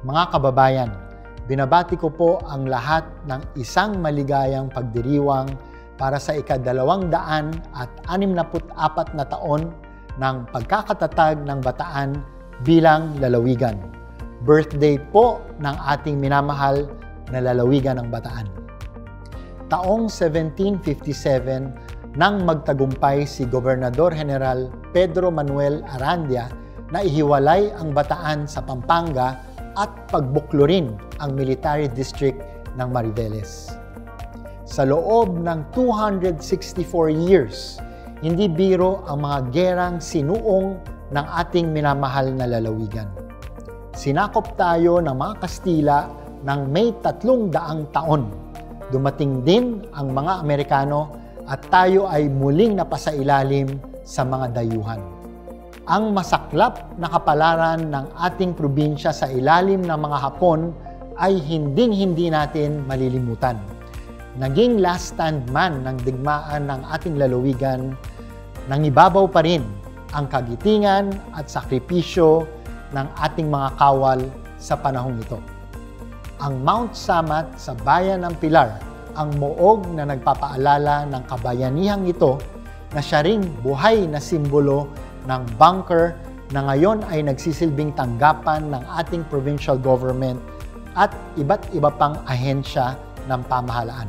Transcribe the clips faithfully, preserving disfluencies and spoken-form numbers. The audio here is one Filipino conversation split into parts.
Mga kababayan, binabati ko po ang lahat ng isang maligayang pagdiriwang para sa ikadalawang daan at anim na put apat na taon ng pagkakatatag ng Bataan bilang lalawigan. Birthday po ng ating minamahal na lalawigan ng Bataan. Taong seventeen fifty-seven nang magtagumpay si Gobernador General Pedro Manuel Arandia na ihiwalay ang Bataan sa Pampanga at pagbuklurin ang military district ng Mariveles. Sa loob ng two hundred sixty-four years, hindi biro ang mga gerang sinuong ng ating minamahal na lalawigan. Sinakop tayo ng mga Kastila ng may tatlong daang taon. Dumating din ang mga Amerikano at tayo ay muling napasailalim sa mga dayuhan. Ang masaklap na kapalaran ng ating probinsya sa ilalim ng mga Hapon ay hinding-hindi natin malilimutan. Naging last stand man ng digmaan ng ating lalawigan, nangibabaw pa rin ang kagitingan at sakripisyo ng ating mga kawal sa panahong ito. Ang Mount Samat sa bayan ng Pilar, ang muog na nagpapaalala ng kabayanihang ito na siya ring buhay na simbolo ng bunker na ngayon ay nagsisilbing tanggapan ng ating provincial government at iba't iba pang ahensya ng pamahalaan.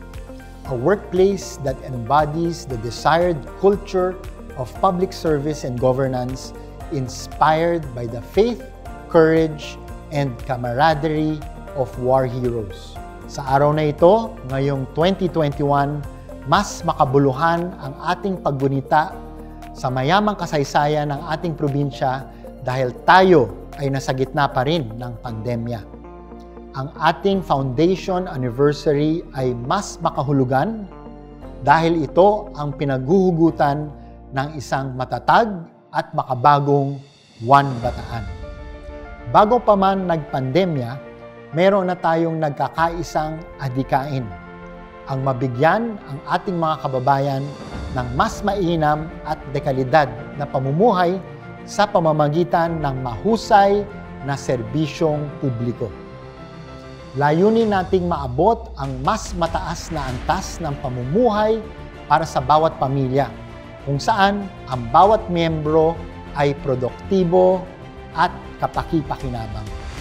A workplace that embodies the desired culture of public service and governance inspired by the faith, courage, and camaraderie of war heroes. Sa araw na ito, ngayong twenty twenty-one, mas makabuluhan ang ating paggunita sa mayamang kasaysayan ng ating probinsya dahil tayo ay nasa gitna pa rin ng pandemya. Ang ating foundation anniversary ay mas makahulugan dahil ito ang pinaghuhugutan ng isang matatag at makabagong One Bataan. Bago pa man nagpandemya, meron na tayong nagkakaisang adhikain. Ang mabigyan ang ating mga kababayan ng mas mainam at dekalidad na pamumuhay sa pamamagitan ng mahusay na serbisyong publiko. Layunin nating maabot ang mas mataas na antas ng pamumuhay para sa bawat pamilya, kung saan ang bawat miyembro ay produktibo at kapaki-pakinabang.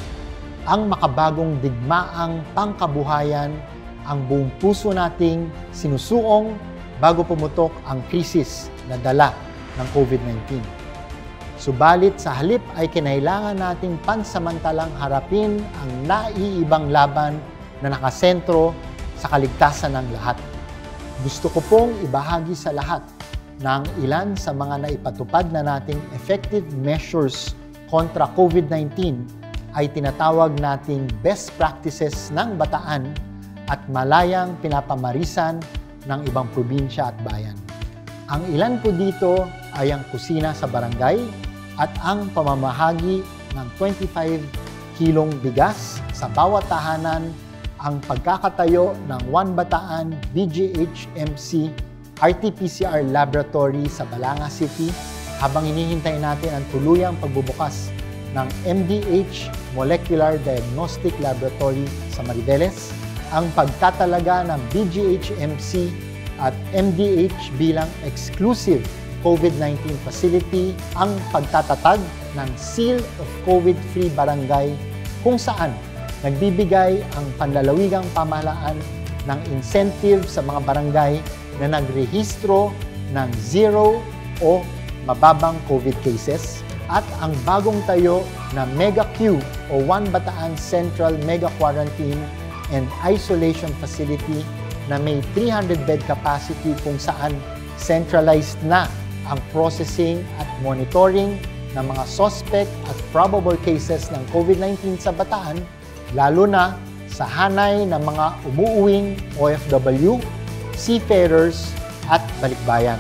Ang makabagong digmaang pangkabuhayan ang buong puso nating sinusuong bago pumutok ang krisis na dala ng COVID nineteen. Subalit sa halip ay kinailangan nating pansamantalang harapin ang naiibang laban na nakasentro sa kaligtasan ng lahat. Gusto ko pong ibahagi sa lahat na ang ilan sa mga naipatupad na nating effective measures kontra COVID nineteen ay tinatawag nating best practices ng Bataan at malayang pinapamarisan ng ibang probinsya at bayan. Ang ilan po dito ay ang kusina sa barangay at ang pamamahagi ng twenty-five kilong bigas sa bawat tahanan, ang pagkakatayo ng One Bataan B G H M C R T P C R Laboratory sa Balanga City habang hinihintay natin ang tuluyang pagbubukas ng M D H Molecular Diagnostic Laboratory sa Mariveles, ang pagtatalaga ng B G H M C at M D H bilang exclusive COVID nineteen facility, ang pagtatatag ng Seal of COVID-Free Barangay kung saan nagbibigay ang panlalawigang pamahalaan ng incentive sa mga barangay na nagrehistro ng zero o mababang COVID cases, at ang bagong tayo na Mega Q o One Bataan Central Mega Quarantine and Isolation Facility na may three hundred bed capacity kung saan centralized na ang processing at monitoring ng mga suspect at probable cases ng COVID nineteen sa Bataan, lalo na sa hanay ng mga umuuwing O F W, seafarers at balikbayan.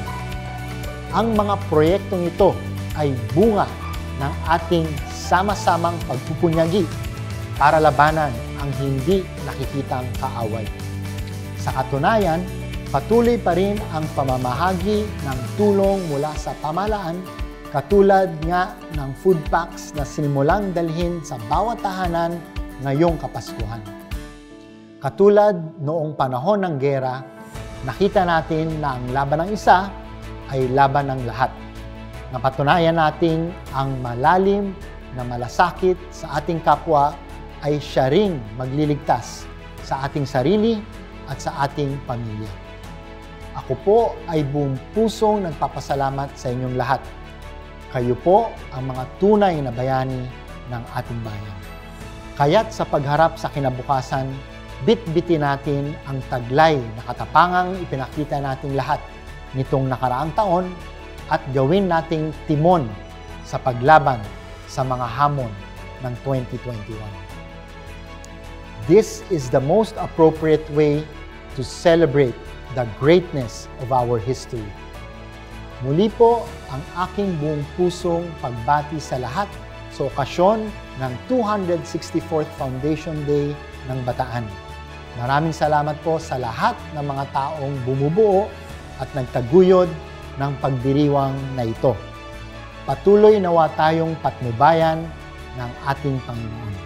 Ang mga proyektong ito ay bunga ng ating sama-samang pagpupunyagi para labanan ang hindi nakikitang kaaway. Sa katunayan, patuloy pa rin ang pamamahagi ng tulong mula sa pamahalaan Katulad nga ng food packs na sinimulang dalhin sa bawat tahanan ngayong Kapaskuhan. Katulad noong panahon ng gera, nakita natin na ang laban ng isa ay laban ng lahat. Napatunayan natin ang malalim na malasakit sa ating kapwa ay siya ring magliligtas sa ating sarili at sa ating pamilya. Ako po ay buong pusong nagpapasalamat sa inyong lahat. Kayo po ang mga tunay na bayani ng ating bayan. Kaya't sa pagharap sa kinabukasan, bit-bitin natin ang taglay na katapangang ipinakita nating lahat nitong nakaraang taon at gawin nating timon sa paglaban sa mga hamon ng twenty twenty-one. This is the most appropriate way to celebrate the greatness of our history. Muli po ang aking buong pusong pagbati sa lahat sa okasyon ng two hundred sixty-fourth Foundation Day ng Bataan. Maraming salamat po sa lahat ng mga taong bumubuo at nagtaguyod ng pagdiriwang na ito. Patuloy nawa tayong patnubayan ng ating Panginoon.